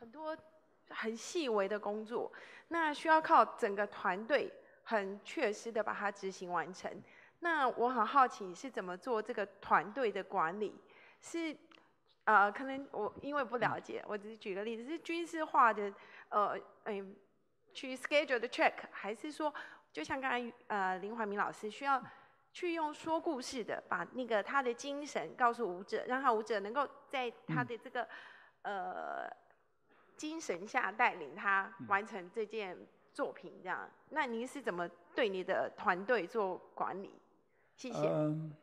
很多很细微的工作，那需要靠整个团队很确实的把它执行完成。那我很好奇是怎么做这个团队的管理？是可能我因为不了解，我只是举个例子，是军事化的去 schedule 的 check， 还是说就像刚才林怀民老师需要去用说故事的，把那个他的精神告诉舞者，让他舞者能够在他的这个精神下带领他完成这件作品，这样。那您是怎么对你的团队做管理？谢谢。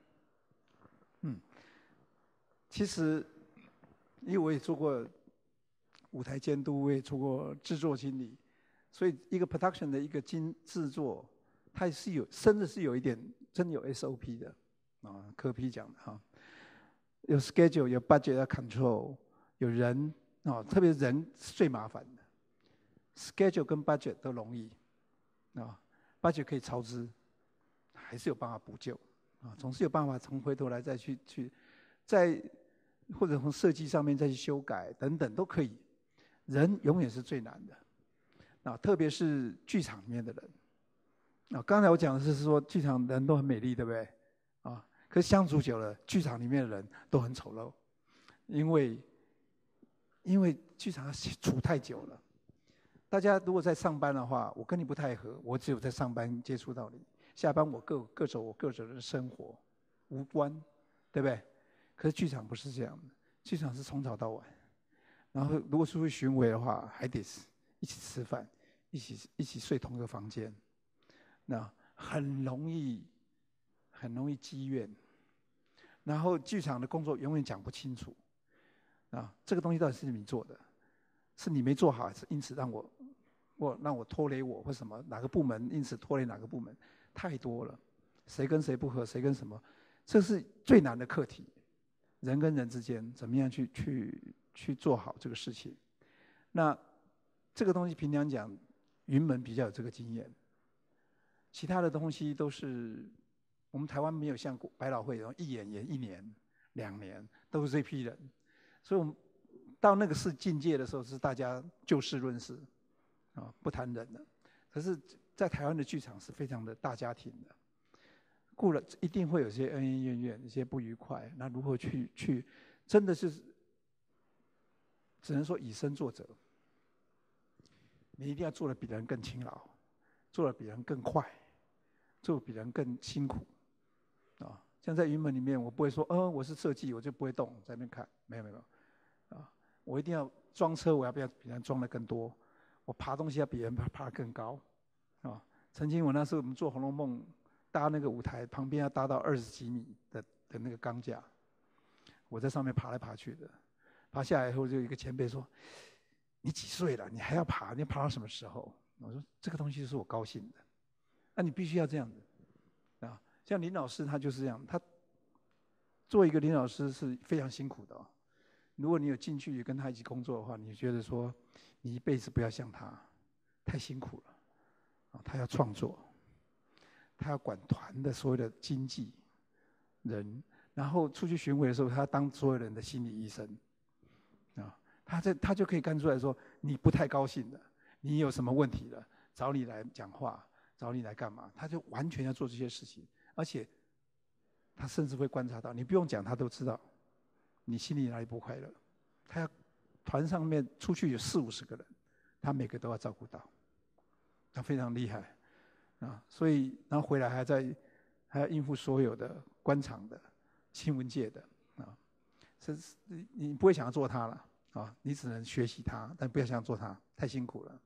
其实因为我也做过舞台监督，我也做过制作经理，所以一个 production 的一个制作，它是甚至是有一点真有 SOP 的啊，柯 P 讲的哈，有 schedule， 有 budget 要 control， 有人啊，特别人是最麻烦的 ，schedule 跟 budget 都容易啊 ，budget 可以超支，还是有办法补救啊，总是有办法从回头来再去再或者从设计上面再去修改等等都可以。人永远是最难的，特别是剧场里面的人。刚才我讲的是说剧场人都很美丽，对不对？可是相处久了，剧场里面的人都很丑陋，因为剧场处太久了。大家如果在上班的话，我跟你不太合，我只有在上班接触到你，下班我各走我各的生活，无关，对不对？可是剧场不是这样的，剧场是从早到晚，然后如果出去巡回的话，还得一起吃饭，一起睡同一个房间，那很容易积怨，然后剧场的工作永远讲不清楚，这个东西到底是你做的，是你没做好，是因此让我拖累我或什么哪个部门因此拖累哪个部门，太多了，谁跟谁不合，谁跟什么，这是最难的课题。人跟人之间怎么样去做好这个事情？那这个东西平常讲，云门比较有这个经验，其他的东西都是我们台湾没有像百老汇然后一演1年2年都是这批人，所以我们到那个是境界的时候，是大家就事论事不谈人的。可是，在台湾的剧场是非常的大家庭的。固然一定会有些恩恩怨怨，一些不愉快，那如何去，真的是只能说以身作则。你一定要做得比人更勤劳，做得比人更快，做得比人更辛苦，像在云门里面，我不会说，我是设计，我就不会动，在那边看，没有，我一定要装车，我要不要比人装得更多？我爬东西要比人爬得更高，曾经我那时候我们做《红楼梦》。搭那个舞台旁边要搭到20几米的那个钢架，我在上面爬来爬去的，爬下来以后就有一个前辈说：“你几岁了？你还要爬？你要爬到什么时候？”我说：“这个东西是我高兴的，那你必须要这样子啊。”像林老师他就是这样，他做一个林老师是非常辛苦的如果你有进去跟他一起工作的话，你觉得说你一辈子不要像他，太辛苦了他要创作。他要管团的所有的经纪人，然后出去巡回的时候，他要当所有人的心理医生他就可以看出来说你不太高兴了，你有什么问题了，找你来讲话，找你来干嘛？他就完全要做这些事情，而且他甚至会观察到，你不用讲，他都知道你心里哪里不快乐。他要团上面出去有40、50个人，他每个都要照顾到，他非常厉害。所以然后回来还要应付所有的官场的、新闻界的你不会想要做他了你只能学习他，但不要想做他，太辛苦了。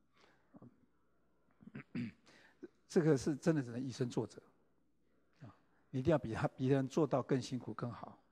这个是真的只能以身作则你一定要比人做到更辛苦更好。